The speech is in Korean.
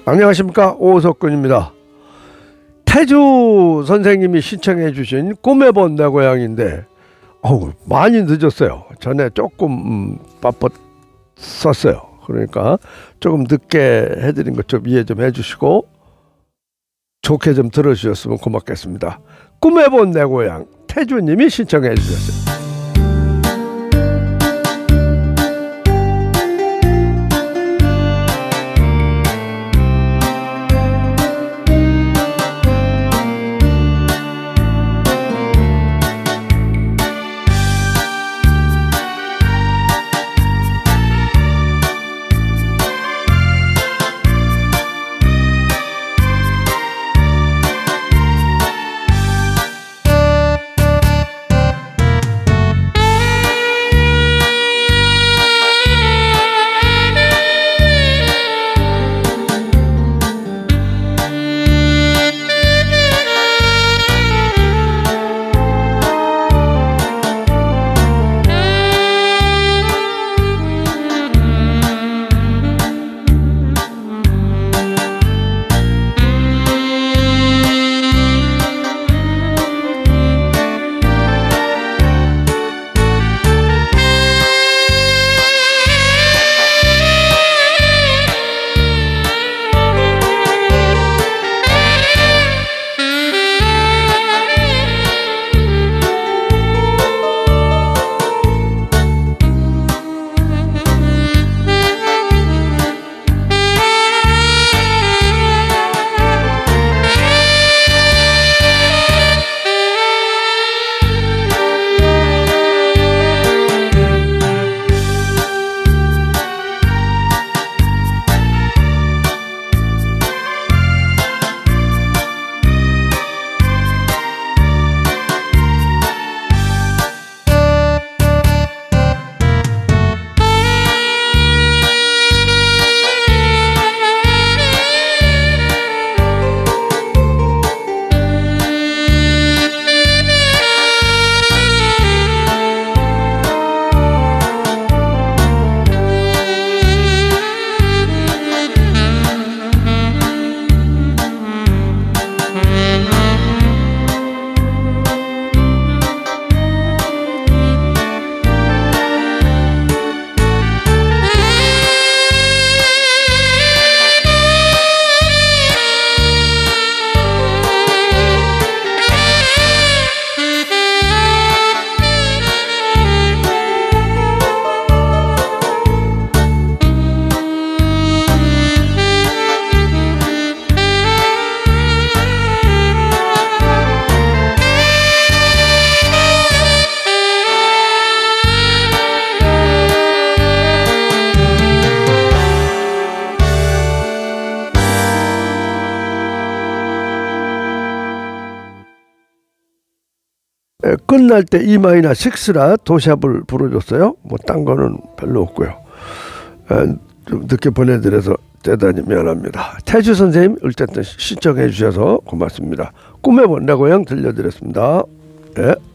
안녕하십니까, 오석근입니다. 태주 선생님이 신청해 주신 꿈에 본 내 고향인데 많이 늦었어요. 전에 조금 바빴었어요. 그러니까 조금 늦게 해드린 것 좀 이해 좀 해주시고 좋게 좀 들어주셨으면 고맙겠습니다. 꿈에 본 내 고향, 태주님이 신청해 주셨어요. 끝날 때 E-6라 도시압을 불러줬어요. 뭐 딴 거는 별로 없고요. 좀 늦게 보내드려서 대단히 미안합니다. 태주 선생님 어쨌든 신청해 주셔서 고맙습니다. 꿈에 본 내 고향 들려드렸습니다. 예.